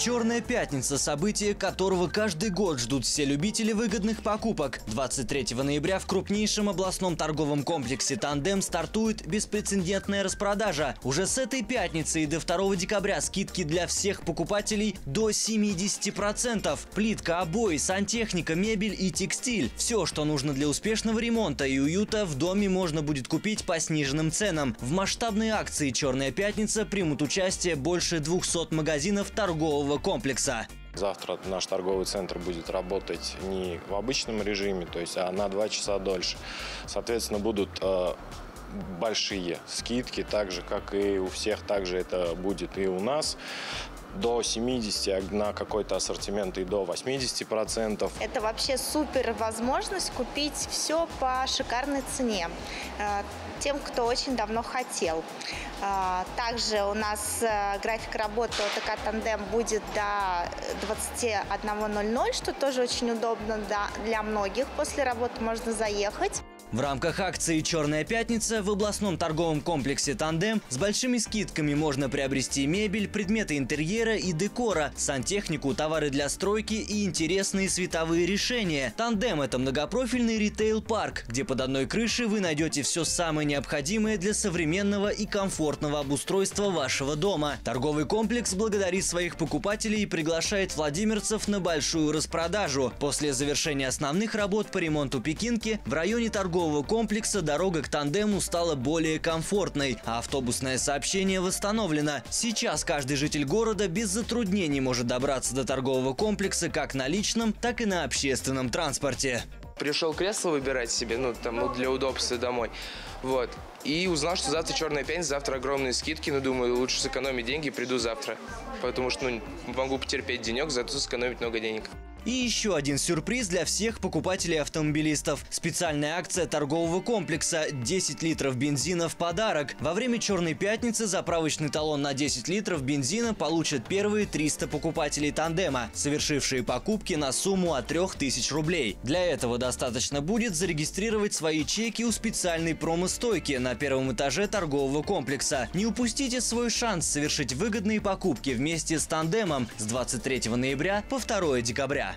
Черная пятница – событие, которого каждый год ждут все любители выгодных покупок. 23 ноября в крупнейшем областном торговом комплексе «Тандем» стартует беспрецедентная распродажа. Уже с этой пятницы и до 2 декабря скидки для всех покупателей до 70%. Плитка, обои, сантехника, мебель и текстиль. Все, что нужно для успешного ремонта и уюта в доме, можно будет купить по сниженным ценам. В масштабной акции «Черная пятница» примут участие больше 200 магазинов торгового комплекса. Завтра наш торговый центр будет работать не в обычном режиме, то есть, а на 2 часа дольше. Соответственно, будут большие скидки, так же, как и у всех, также это будет и у нас. До 70, на какой-то ассортимент и до 80%. Это вообще супер возможность купить все по шикарной цене тем, кто очень давно хотел. Также у нас график работы ОТК «Тандем» будет до 21:00, что тоже очень удобно для многих. После работы можно заехать. В рамках акции «Черная пятница» в областном торговом комплексе «Тандем» с большими скидками можно приобрести мебель, предметы интерьера и декора, сантехнику, товары для стройки и интересные световые решения. «Тандем» – это многопрофильный ритейл-парк, где под одной крышей вы найдете все самое необходимое для современного и комфортного обустройства вашего дома. Торговый комплекс благодарит своих покупателей и приглашает владимирцев на большую распродажу. После завершения основных работ по ремонту Пекинки в районе торгового комплекса дорога к «Тандему» стала более комфортной, а автобусное сообщение восстановлено. Сейчас каждый житель города без затруднений может добраться до торгового комплекса как на личном, так и на общественном транспорте. Пришел кресло выбирать себе, для удобства домой. Вот. И узнал, что завтра «Черная пятница», завтра огромные скидки. Думаю, лучше сэкономить деньги, приду завтра. Потому что, могу потерпеть денек, зато сэкономить много денег. И еще один сюрприз для всех покупателей-автомобилистов. Специальная акция торгового комплекса «10 литров бензина в подарок». Во время «Черной пятницы» заправочный талон на 10 литров бензина получат первые 300 покупателей «Тандема», совершившие покупки на сумму от 3000 рублей. Для этого достаточно будет зарегистрировать свои чеки у специальной промо-стойки на первом этаже торгового комплекса. Не упустите свой шанс совершить выгодные покупки вместе с «Тандемом» с 23 ноября по 2 декабря.